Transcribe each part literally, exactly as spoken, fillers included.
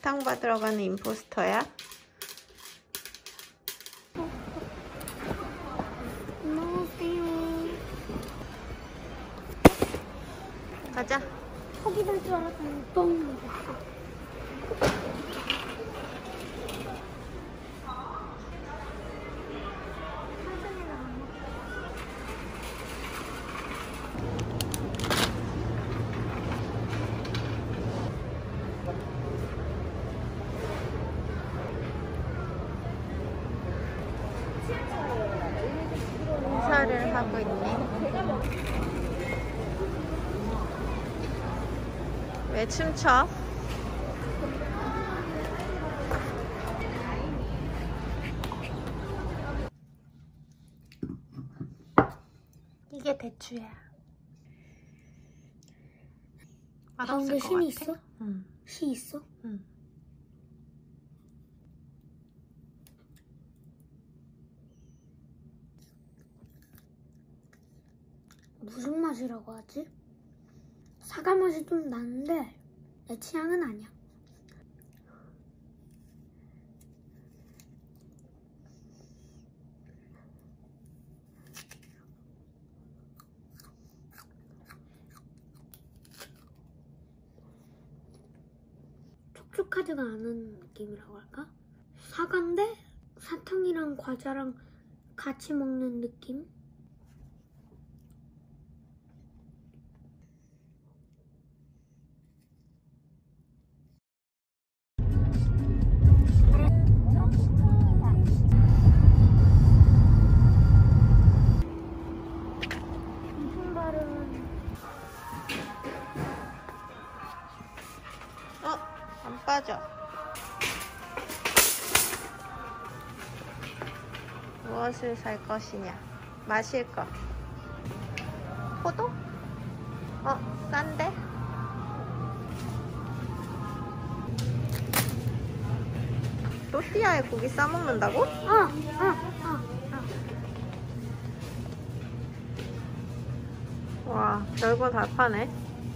사탕 받으러 가는 임포스터야? 안녕하세요. 가자. 거기 될 줄 알았더니 똥 먹었어. 인사를 하고 있네. 왜 춤춰? 이게 대추야. 가운데 신이 있어? 응. 시 있어? 응. 무슨 맛이라고 하지? 사과 맛이 좀 나는데 내 취향은 아니야. 촉촉하지가 않은 느낌이라고 할까? 사과인데 사탕이랑 과자랑 같이 먹는 느낌? 어? 안 빠져. 무엇을 살 것이냐? 마실 거. 포도? 어? 싼데? 또띠아에 고기 싸먹는다고? 어, 어, 어, 어. 와, 별거 다 파네.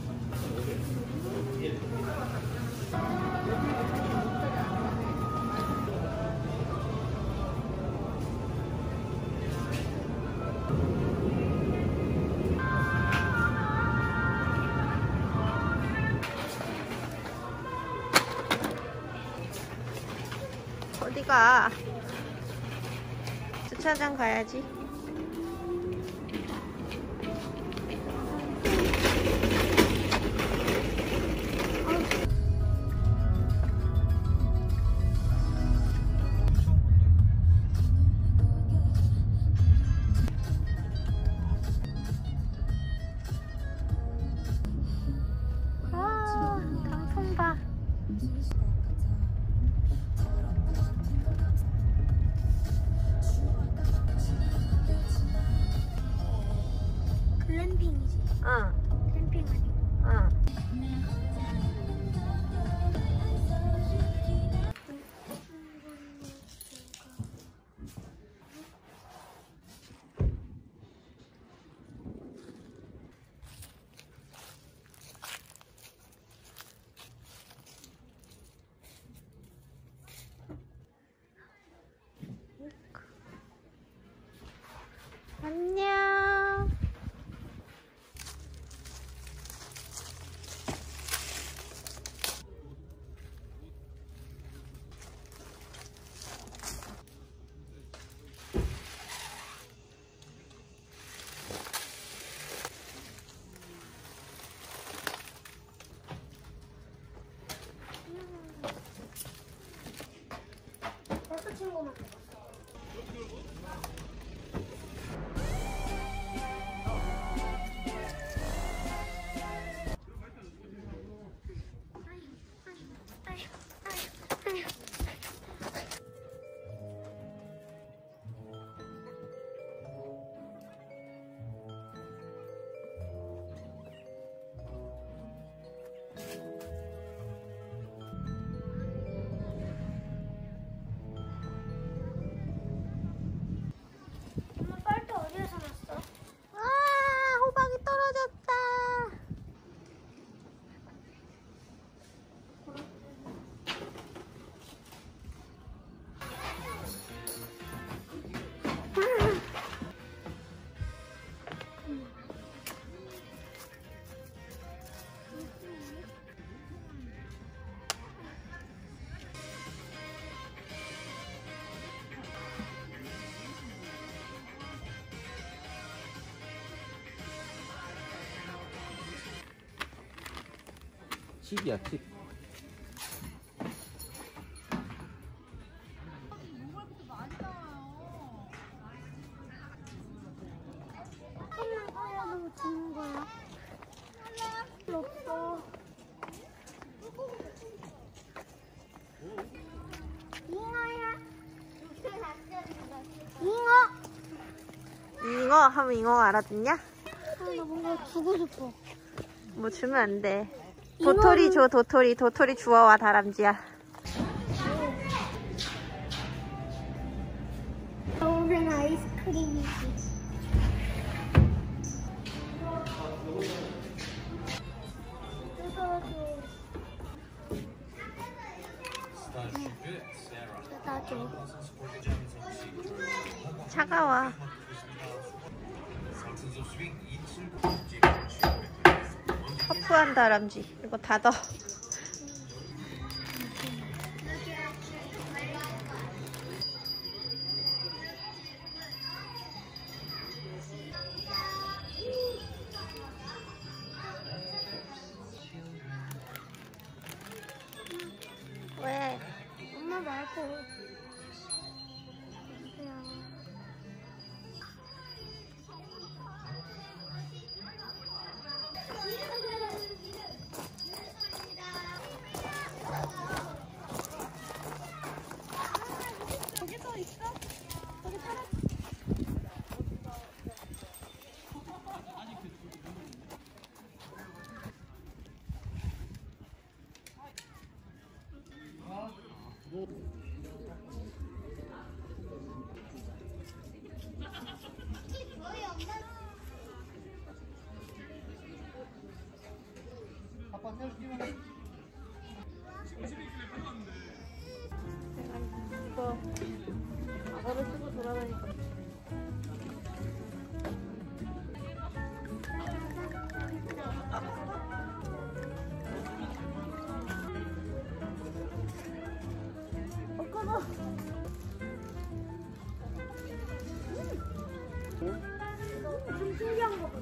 어디가? 주차장 가야지. 아, 강풍봐. 글램핑이지. 응, 캠핑 아니고. 응. 안녕. 칩이야, 칩. 조금만 꺼려도 주는 거야. 없어. 잉어야. 잉어. 잉어 하면 잉어 알아듣냐? 아, 나 뭔가 주고 싶어. 뭐 주면 안 돼. 도토리 줘, 도토리. 도토리 주워와, 다람쥐야. 겨울엔 아이스크림이지. 나도. 차가워. 허프한 다람쥐. 이거 닫아. 왜? 엄마 말고. 이거 악어를 쓰고 돌아다니까. 어, 꺼져. 좀 신기한 거 같아.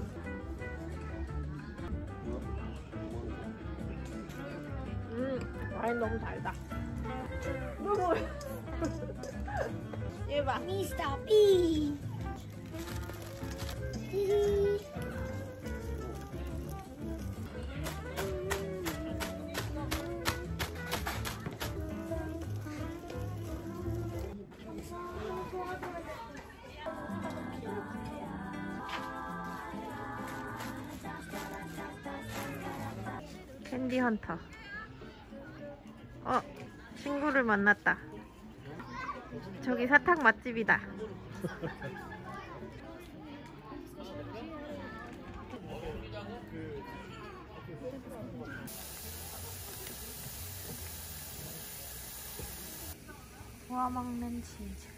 음, 와인 너무 달다. 너무. 얘 봐. 미스터 B. 캔디 헌터. 어, 친구를 만났다. 저기 사탕 맛집이다. 구워 먹는 치즈.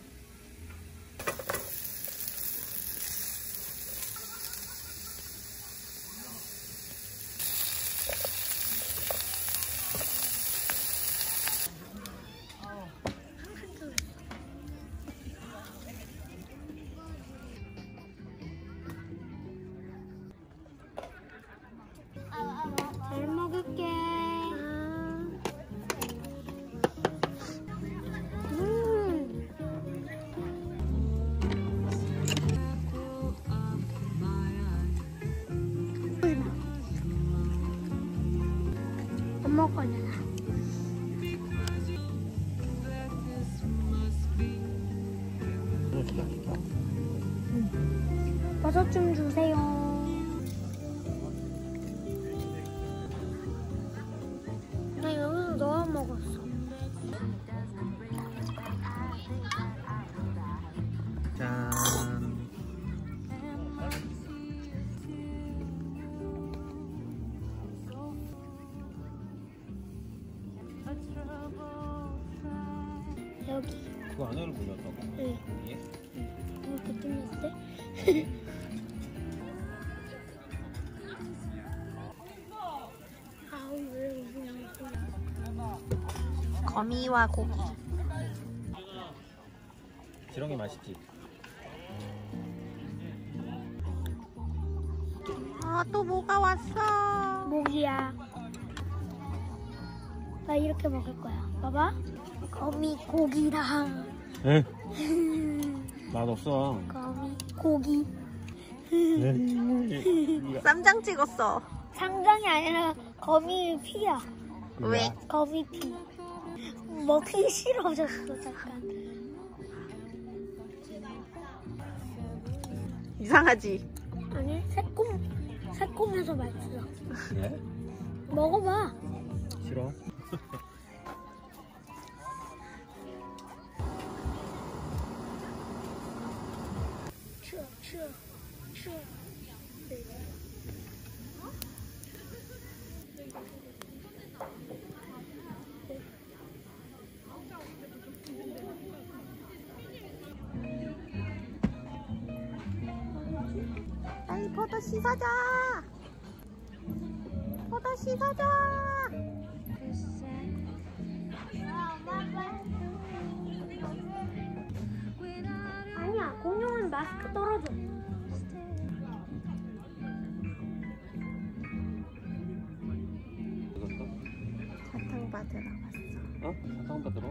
잘 먹을게. 음. 안 먹거나. 버섯 좀 주세요. 나 여기서 넣어 먹었어. 짠. 여기. 그거 안으로 굴렸다고? 응. 예? 이렇게 뚫렸대? 아우 왜 그냥 거미와 고기. 지렁이 맛있지? 아, 또 뭐가 왔어? 모기야. 나 이렇게 먹을 거야. 봐봐. 거미 고기랑 에? 맛없어. 거미 고기. 쌈장 찍었어. 상장이 아니라 거미 피야. 왜? 거미 피. 먹기 싫어졌어 잠깐. 이상하지? 아니 새콤 새콤해서 맛있어. 그래? 먹어봐. 싫어? 추워 추워 추워. 아이 포도 씻어줘. 포도 씻어줘. 아니야 공룡은 마스크 떨어져. 이것도? 사탕 받으러 왔어. 어? 사탕 받으러?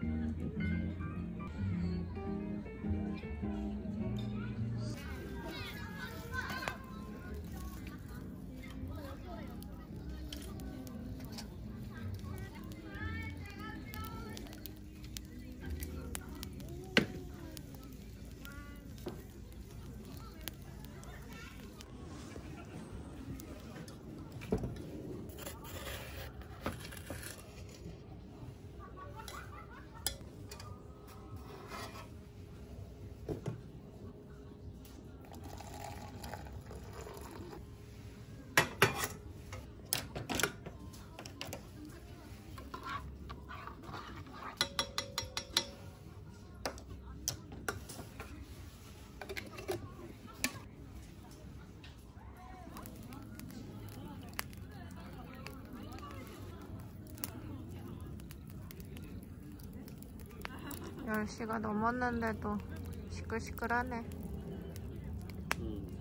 열 시가 넘었는데도 시끌시끌하네. 응.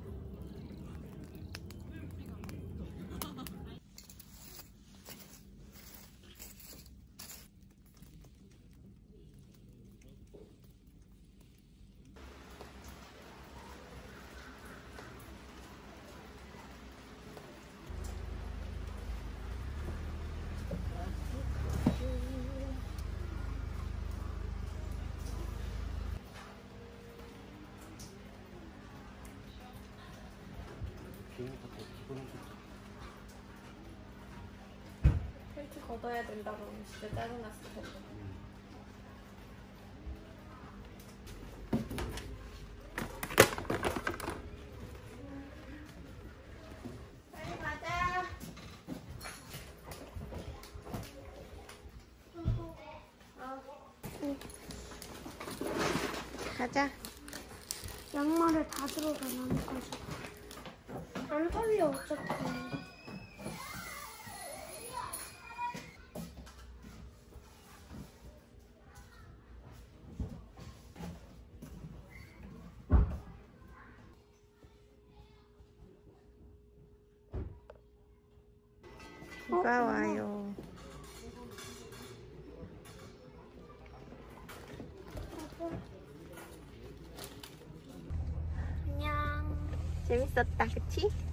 펠트 걷어야 된다고 하면 진짜 짜증났을 텐데. 빨리 가자. 어. 가자. 양말을 다 들어가 나뭇가지. 안 걸려 어차피. 비가 와요. 안녕. 재밌었다, 그치?